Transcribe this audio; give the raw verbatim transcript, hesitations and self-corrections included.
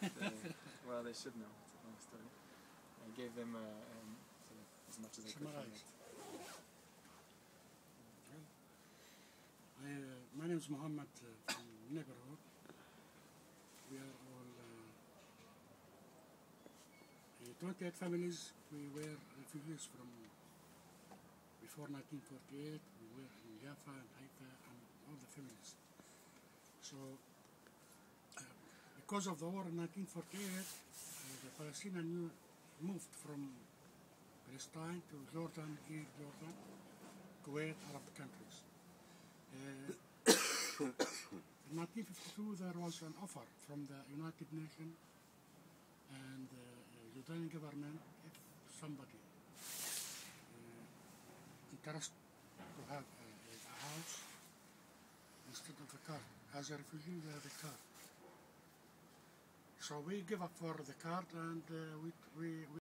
uh, well, they should know. It's a long story. I gave them uh, um, sort of as much as I could from it. I, uh, my name is Muhammad uh, from neighborhood. We are all uh, twenty-eight families. We were refugees from before nineteen forty-eight. We were in Jaffa and Haifa and all the families. So uh, because of the war in nineteen forty-eight, uh, the Palestinians moved from Palestine to Jordan, here Jordan, Kuwait, Arab countries. Uh, in nineteen fifty-two, there was an offer from the United Nations and the uh, Jordanian government if somebody uh, interested to have a, a house instead of a car. As a refugee, we have a car. So we give up for the card and uh, we, we, we